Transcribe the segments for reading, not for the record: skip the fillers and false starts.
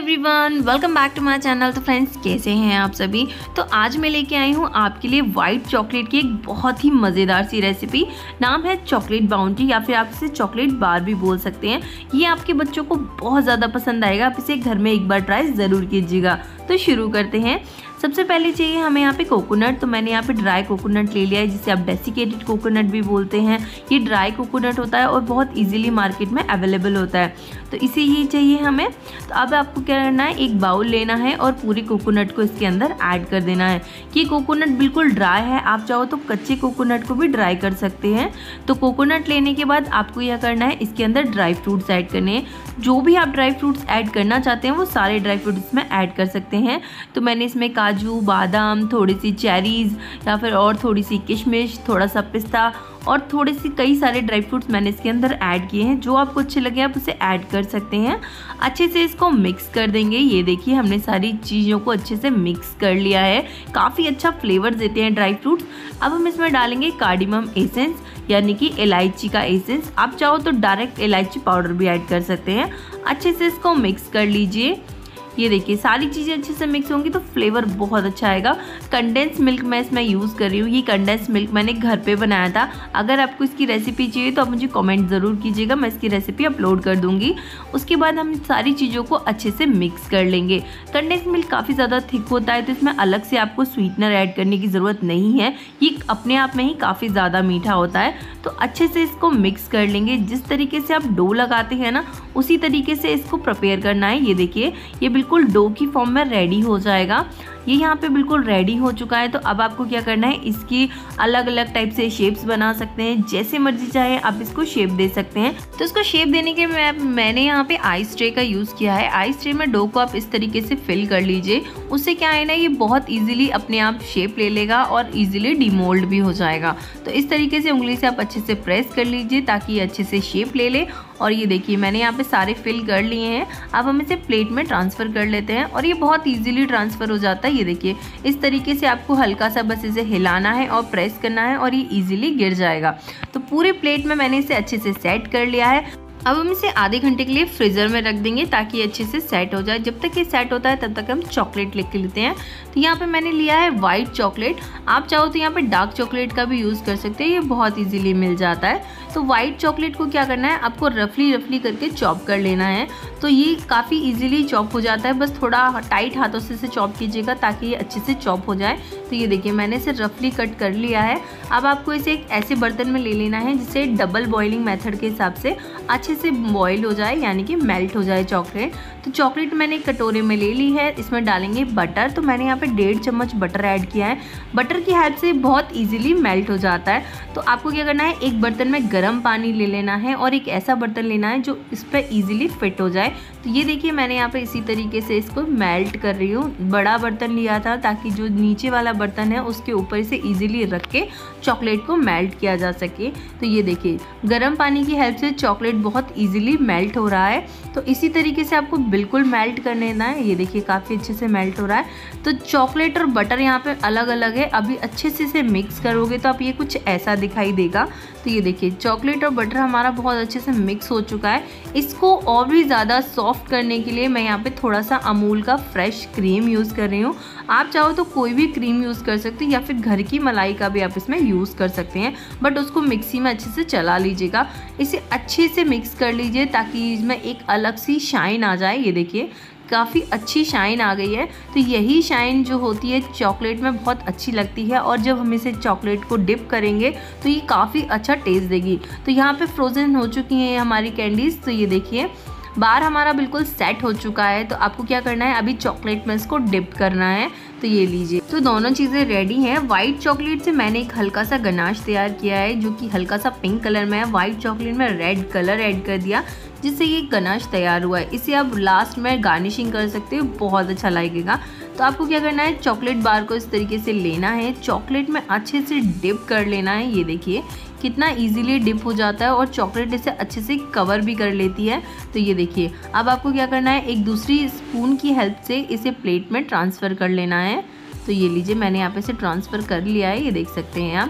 Everyone, welcome back to my channel. तो friends, कैसे हैं आप सभी। तो आज मैं लेके आई हूँ आपके लिए वाइट चॉकलेट की एक बहुत ही मज़ेदार सी रेसिपी। नाम है चॉकलेट बाउंटी या फिर आप इसे चॉकलेट बार भी बोल सकते हैं। ये आपके बच्चों को बहुत ज़्यादा पसंद आएगा। आप इसे घर में एक बार ट्राई ज़रूर कीजिएगा। तो शुरू करते हैं। सबसे पहले चाहिए हमें यहाँ पे कोकोनट। तो मैंने यहाँ पे ड्राई कोकोनट ले लिया है, जिसे आप डेसिकेटेड कोकोनट भी बोलते हैं। ये ड्राई कोकोनट होता है और बहुत इजीली मार्केट में अवेलेबल होता है, तो इसे ही चाहिए हमें। तो अब आपको क्या करना है, एक बाउल लेना है और पूरी कोकोनट को इसके अंदर ऐड कर देना है। कि कोकोनट बिल्कुल ड्राई है, आप चाहो तो कच्चे कोकोनट को भी ड्राई कर सकते हैं। तो कोकोनट लेने के बाद आपको यह करना है, इसके अंदर ड्राई फ्रूट्स ऐड करने हैं। जो भी आप ड्राई फ्रूट्स ऐड करना चाहते हैं वो सारे ड्राई फ्रूट्स इसमें ऐड कर सकते हैं। तो मैंने इसमें काजू, बादाम, थोड़ी सी चेरीज़ या फिर और थोड़ी सी किशमिश, थोड़ा सा पिस्ता और थोड़े से कई सारे ड्राई फ्रूट्स मैंने इसके अंदर ऐड किए हैं। जो आपको अच्छे लगे आप उसे ऐड कर सकते हैं। अच्छे से इसको मिक्स कर देंगे। ये देखिए, हमने सारी चीज़ों को अच्छे से मिक्स कर लिया है। काफ़ी अच्छा फ्लेवर देते हैं ड्राई फ्रूट्स। अब हम इसमें डालेंगे कार्डिमम एसेंस, यानी कि इलायची का एसेंस। आप चाहो तो डायरेक्ट इलायची पाउडर भी ऐड कर सकते हैं। अच्छे से इसको मिक्स कर लीजिए। ये देखिए, सारी चीज़ें अच्छे से मिक्स होंगी तो फ्लेवर बहुत अच्छा आएगा। कंडेंस मिल्क मैं इसमें यूज़ कर रही हूँ। ये कंडेंस मिल्क मैंने घर पे बनाया था। अगर आपको इसकी रेसिपी चाहिए तो आप मुझे कमेंट ज़रूर कीजिएगा, मैं इसकी रेसिपी अपलोड कर दूँगी। उसके बाद हम सारी चीज़ों को अच्छे से मिक्स कर लेंगे। कंडेंस मिल्क काफ़ी ज़्यादा थिक होता है, तो इसमें अलग से आपको स्वीटनर ऐड करने की ज़रूरत नहीं है। ये अपने आप में ही काफ़ी ज़्यादा मीठा होता है। तो अच्छे से इसको मिक्स कर लेंगे। जिस तरीके से आप डो लगाते हैं ना, उसी तरीके से इसको प्रिपेयर करना है। ये देखिए, ये बिल्कुल डो की फॉर्म में रेडी हो जाएगा। ये यहाँ पे बिल्कुल रेडी हो चुका है। तो अब आपको क्या करना है, इसकी अलग अलग टाइप से शेप्स बना सकते हैं। जैसे मर्जी चाहे आप इसको शेप दे सकते हैं। तो इसको शेप देने के मैंने यहाँ पे आइस ट्रे का यूज़ किया है। आइस ट्रे में डो को आप इस तरीके से फिल कर लीजिए। उससे क्या है ना, ये बहुत ईजिली अपने आप शेप ले लेगा और ईजिली डिमोल्ड भी हो जाएगा। तो इस तरीके से उंगली से आप अच्छे से प्रेस कर लीजिए ताकि ये अच्छे से शेप ले ले। और ये देखिए, मैंने यहाँ पे सारे फिल कर लिए हैं। अब हम इसे प्लेट में ट्रांसफ़र कर लेते हैं और ये बहुत इजीली ट्रांसफ़र हो जाता है। ये देखिए, इस तरीके से आपको हल्का सा बस इसे हिलाना है और प्रेस करना है और ये इजीली गिर जाएगा। तो पूरे प्लेट में मैंने इसे अच्छे से सेट कर लिया है। अब हम इसे आधे घंटे के लिए फ्रीज़र में रख देंगे ताकि अच्छे से सेट हो जाए। जब तक ये सेट होता है तब तक हम चॉकलेट लेके लेते हैं। तो यहाँ पे मैंने लिया है वाइट चॉकलेट। आप चाहो तो यहाँ पे डार्क चॉकलेट का भी यूज़ कर सकते हैं, ये बहुत इजीली मिल जाता है। तो वाइट चॉकलेट को क्या करना है, आपको रफली करके चॉप कर लेना है। तो ये काफ़ी इजीली चॉप हो जाता है। बस थोड़ा टाइट हाथों से इसे चॉप कीजिएगा ताकि ये अच्छे से चॉप हो जाए। तो ये देखिए, मैंने इसे रफली कट कर लिया है। अब आपको इसे एक ऐसे बर्तन में ले लेना है जिसे डबल बॉइलिंग मेथड के हिसाब से अच्छे से बॉईल हो जाए, यानी कि मेल्ट हो जाए चॉकलेट। तो चॉकलेट मैंने एक कटोरे में ले ली है। इसमें डालेंगे बटर। तो मैंने यहाँ पे 1.5 चम्मच बटर ऐड किया है। बटर की हेल्प से बहुत इजीली मेल्ट हो जाता है। तो आपको क्या करना है, एक बर्तन में गर्म पानी ले लेना है और एक ऐसा बर्तन लेना है जो इस पर ईजिली फिट हो जाए। तो ये देखिए, मैंने यहाँ पे इसी तरीके से इसको मेल्ट कर रही हूँ। बड़ा बर्तन लिया था ताकि जो नीचे वाला बर्तन है उसके ऊपर इसे ईजिली रख के चॉकलेट को मेल्ट किया जा सके। तो ये देखिए, गर्म पानी की हेल्प से चॉकलेट बहुत ईजिली मेल्ट हो रहा है। तो इसी तरीके से आपको बिल्कुल मेल्ट कर लेना है। ये देखिए, काफ़ी अच्छे से मेल्ट हो रहा है। तो चॉकलेट और बटर यहाँ पे अलग अलग है। अभी अच्छे से इसे मिक्स करोगे तो आप ये कुछ ऐसा दिखाई देगा। तो ये देखिए, चॉकलेट और बटर हमारा बहुत अच्छे से मिक्स हो चुका है। इसको और भी ज़्यादा सॉफ्ट करने के लिए मैं यहाँ पे थोड़ा सा अमूल का फ्रेश क्रीम यूज़ कर रही हूँ। आप चाहो तो कोई भी क्रीम यूज़ कर सकते हैं या फिर घर की मलाई का भी आप इसमें यूज़ कर सकते हैं, बट उसको मिक्सी में अच्छे से चला लीजिएगा। इसे अच्छे से मिक्स कर लीजिए ताकि इसमें एक अलग सी शाइन आ जाए। ये देखिए, काफ़ी अच्छी शाइन आ गई है। तो यही शाइन जो होती है चॉकलेट में बहुत अच्छी लगती है और जब हम इसे चॉकलेट को डिप करेंगे तो ये काफ़ी अच्छा टेस्ट देगी। तो यहाँ पे फ्रोज़न हो चुकी हैं हमारी कैंडीज़। तो ये देखिए, बार हमारा बिल्कुल सेट हो चुका है। तो आपको क्या करना है, अभी चॉकलेट में इसको डिप करना है। तो ये लीजिए, तो दोनों चीज़ें रेडी हैं। वाइट चॉकलेट से मैंने एक हल्का सा गनाश तैयार किया है जो कि हल्का सा पिंक कलर में है। वाइट चॉकलेट में रेड कलर ऐड कर दिया जिससे ये गनाश तैयार हुआ है। इसे आप लास्ट में गार्निशिंग कर सकते हो, बहुत अच्छा लगेगा। तो आपको क्या करना है, चॉकलेट बार को इस तरीके से लेना है, चॉकलेट में अच्छे से डिप कर लेना है। ये देखिए, कितना इजीली डिप हो जाता है और चॉकलेट इसे अच्छे से कवर भी कर लेती है। तो ये देखिए, अब आपको क्या करना है, एक दूसरी स्पून की हेल्प से इसे प्लेट में ट्रांसफ़र कर लेना है। तो ये लीजिए, मैंने यहाँ पे इसे ट्रांसफ़र कर लिया है, ये देख सकते हैं आप।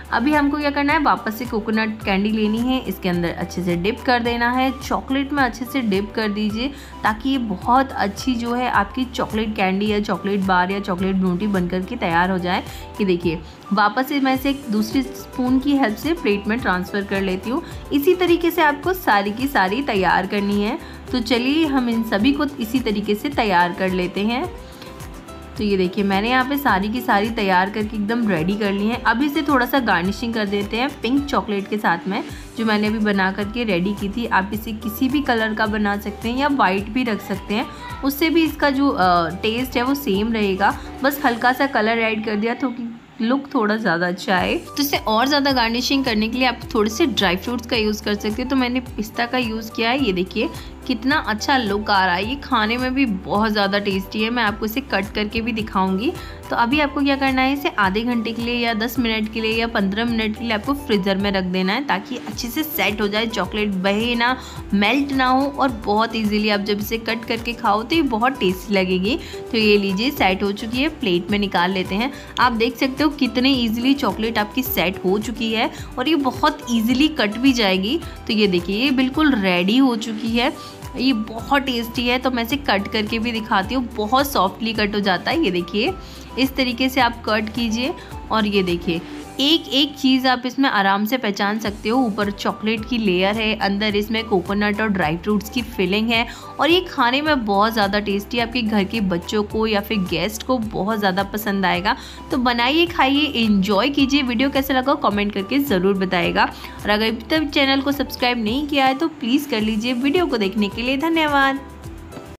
अभी हमको क्या करना है, वापस से कोकोनट कैंडी लेनी है, इसके अंदर अच्छे से डिप कर देना है, चॉकलेट में अच्छे से डिप कर दीजिए ताकि ये बहुत अच्छी जो है आपकी चॉकलेट कैंडी या चॉकलेट बार या चॉकलेट बाउंटी बनकर के तैयार हो जाए। ये देखिए वापस से मैं इसे एक दूसरी स्पून की हेल्प से प्लेट में ट्रांसफ़र कर लेती हूँ। इसी तरीके से आपको सारी की सारी तैयार करनी है। तो चलिए हम इन सभी को इसी तरीके से तैयार कर लेते हैं। तो ये देखिए मैंने यहाँ पे सारी की सारी तैयार करके एकदम रेडी कर ली है। अब इसे थोड़ा सा गार्निशिंग कर देते हैं पिंक चॉकलेट के साथ में, जो मैंने अभी बना करके रेडी की थी। आप इसे किसी भी कलर का बना सकते हैं या वाइट भी रख सकते हैं, उससे भी इसका जो टेस्ट है वो सेम रहेगा। बस हल्का सा कलर ऐड कर दिया तो लुक थोड़ा ज़्यादा अच्छा है। तो इसे और ज़्यादा गार्निशिंग करने के लिए आप थोड़े से ड्राई फ्रूट्स का यूज़ कर सकते हैं। तो मैंने पिस्ता का यूज़ किया है। ये देखिए कितना अच्छा लुक आ रहा है, ये खाने में भी बहुत ज़्यादा टेस्टी है। मैं आपको इसे कट करके भी दिखाऊंगी। तो अभी आपको क्या करना है, इसे आधे घंटे के लिए या 10 मिनट के लिए या 15 मिनट के लिए आपको फ्रीज़र में रख देना है ताकि अच्छे से सेट हो जाए, चॉकलेट बहे ना, मेल्ट ना हो और बहुत ईजिली आप जब इसे कट करके खाओ तो ये बहुत टेस्टी लगेगी। तो ये लीजिए सेट हो चुकी है, प्लेट में निकाल लेते हैं। आप देख सकते हो कितने ईजिली चॉकलेट आपकी सेट हो चुकी है और ये बहुत ईजिली कट भी जाएगी। तो ये देखिए ये बिल्कुल रेडी हो चुकी है, ये बहुत टेस्टी है। तो मैं इसे कट करके भी दिखाती हूँ, बहुत सॉफ्टली कट हो जाता है। ये देखिए इस तरीके से आप कट कीजिए और ये देखिए एक एक चीज़ आप इसमें आराम से पहचान सकते हो। ऊपर चॉकलेट की लेयर है, अंदर इसमें कोकोनट और ड्राई फ्रूट्स की फिलिंग है और ये खाने में बहुत ज़्यादा टेस्टी, आपके घर के बच्चों को या फिर गेस्ट को बहुत ज़्यादा पसंद आएगा। तो बनाइए, खाइए, एंजॉय कीजिए। वीडियो कैसा लगा कमेंट करके ज़रूर बताइएगा और अगर अभी तक चैनल को सब्सक्राइब नहीं किया है तो प्लीज़ कर लीजिए। वीडियो को देखने के लिए धन्यवाद।